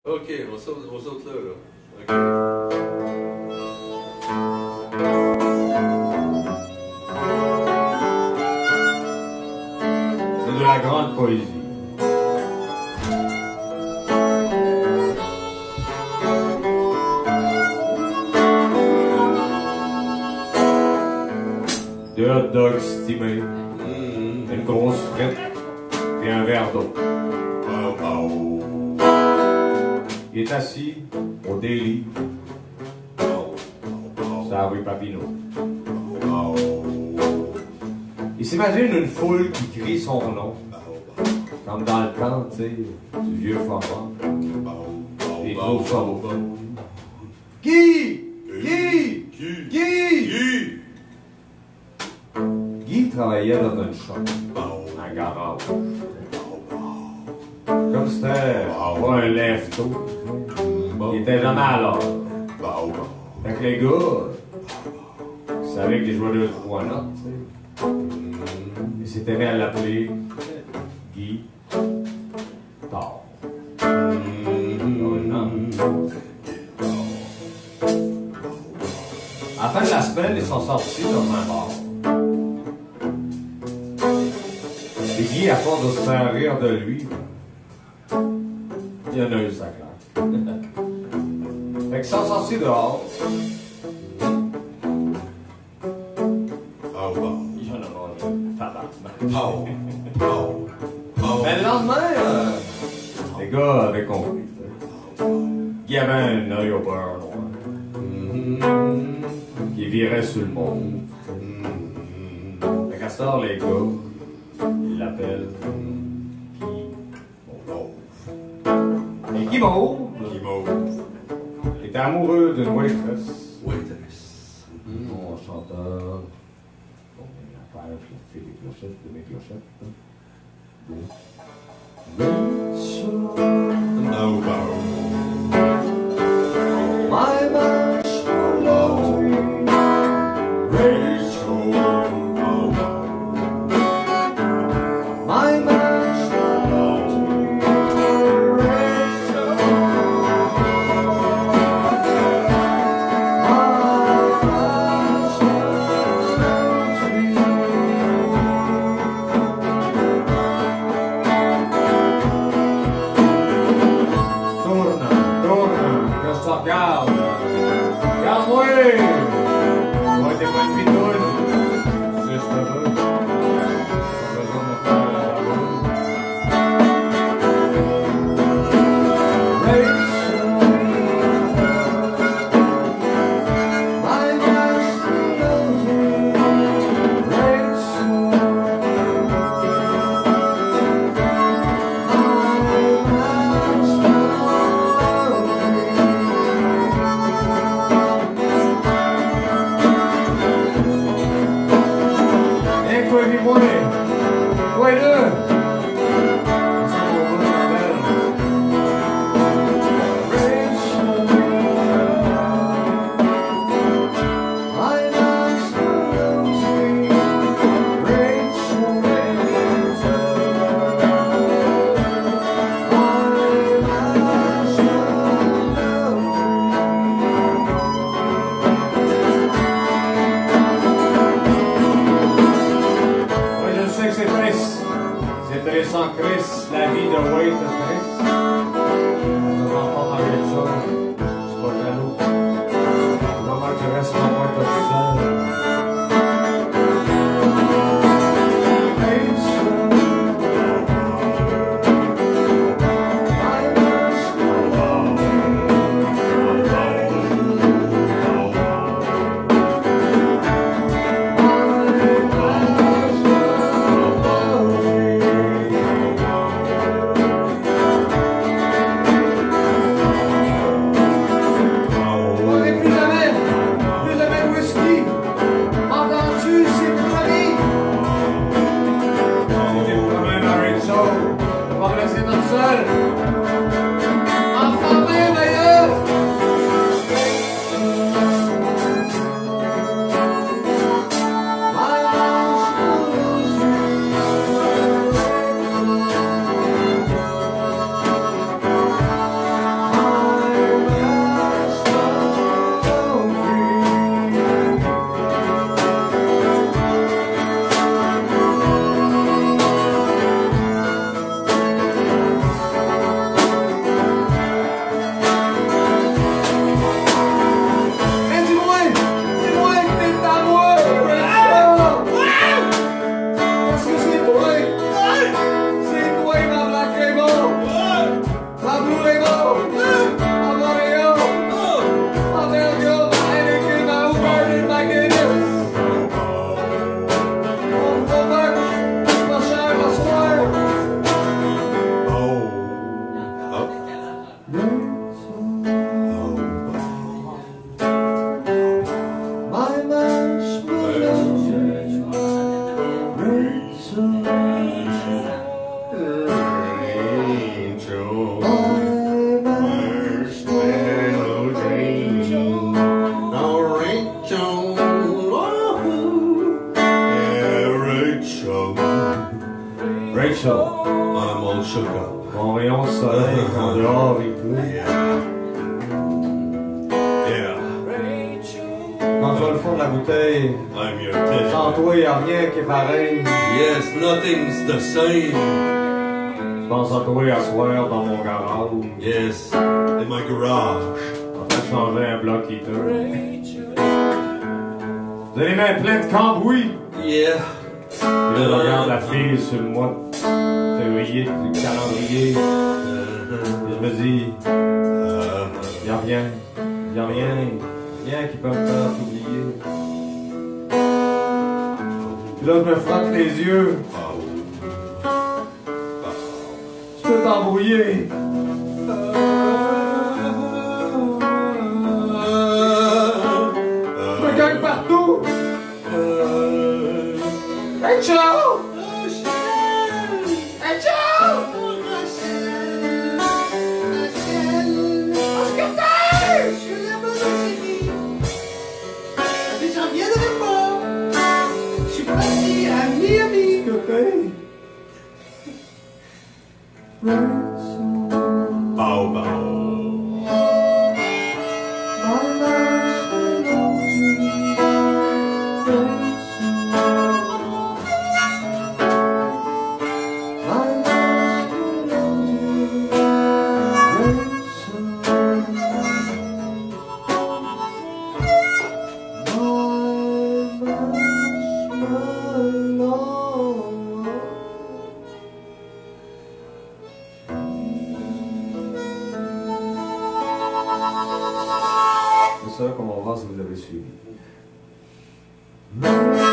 Ok, on saute là. Ok. C'est de la grande poésie. Deux hot dogs stimés, une grosse frite et un verre d'eau. Il est assis au délit sur la rue Papineau. Il s'imagine une foule qui crie son nom, comme dans le temps, tu sais, du vieux format. Et il trouve ça beau. Guy! Guy! Guy! Guy travaillait dans une shop, un garage. Comme c'était pas un lève-tôt, il était jamais à l'heure. Fait que les gars, ils savaient qu'il jouait 2-3 notes, tu sais. Ils s'étaient mis à l'appeler Guy Tard. À la fin de la semaine, ils sont sortis dans un bar. Et Guy, à force de se faire rire de lui, il y en a eu ça clair. Fait qu'ils sont sortis dehors. Il y en a mangé. Tabarnak. Mais le lendemain, les gars avaient compris. Il y avait un œil au beurre noir. Qui virait sur le monde. Fait qu'à ce soir, les gars, ils l'appellent Guy Mauve. Il était amoureux d'une waitress. Bon chanteur. Bon, il a affaire, je fais des clochettes, de mes clochettes. My marshmallow tree, Rachel. My marshmallow tree, Rachel. My marshmallow tree. Tourne, que je te regarde. Regarde-moi! Moi, t'es pas une pitoune. Si je te veux. Pas besoin de me faire la baboune. Rachel. My marshmallow tree. Rachel. My marshmallow tree. soleil quand dehors il pleut. Quand tu vas le fond de la bouteille, sans toi, y a rien qui est pareil. Yes, nothing's the same. Je pense à toi à soir dans mon garage. Yes, in my garage. En train de changer un bloc heater. Vous avez les mains pleines de cambouis. Yeah. Puis là, je regarde la fille sur le mois de février du calendrier. Et je me dis, y a rien qui peut me faire t'oublier. Puis là, je me frotte les yeux. Tu peux t'embrouiller. Je me gagne partout. Hey, ciao! Hey, ciao! J'en viendrai pas. Je suis parti à Miami. Bow, bow. C'est ça qu'on va voir si vous avez suivi.